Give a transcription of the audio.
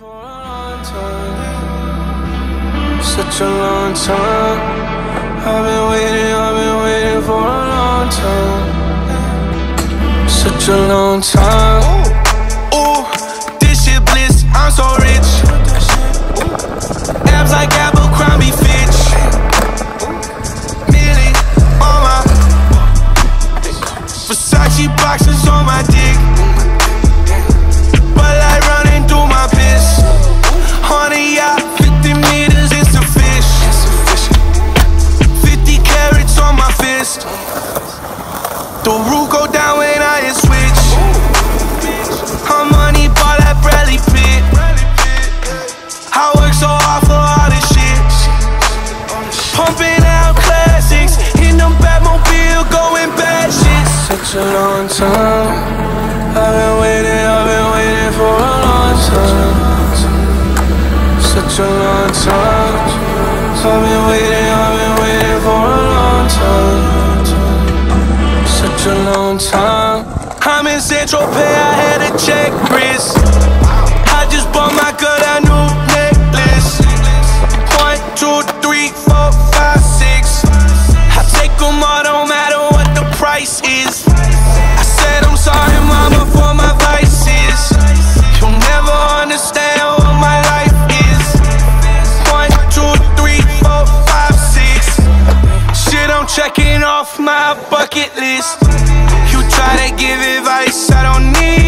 For a long time, such a long time. I've been waiting for a long time, such a long time. Ooh, this shit bliss, I'm so rich. Abs like Abercrombie Fitch. Millie on my Versace boxes on my dick. But like running through my piss. On a yacht, 50 meters, it's a fish. 50 carats on my fist. The roof go down when I hit switch. I'm money ball like Bradley Pitt. I work so hard for all this shit. Pumping out classics in the Batmobile, going bad shit. Such a long time. I've been waiting for a long time. Such a long time. I've been waiting for a long time. Such a long time. I'm in Saint-Tropez, I had to check wrist. I just bought my girl a new necklace. 1, 2, 3, 4, 5, 6. I take them all, don't matter what the price is. I said I'm sorry, mama, for my vices. You'll never understand what my life is. 1, 2, 3, 4, 5, 6. Shit, I'm checking off my bucket list. You try to give advice, I don't need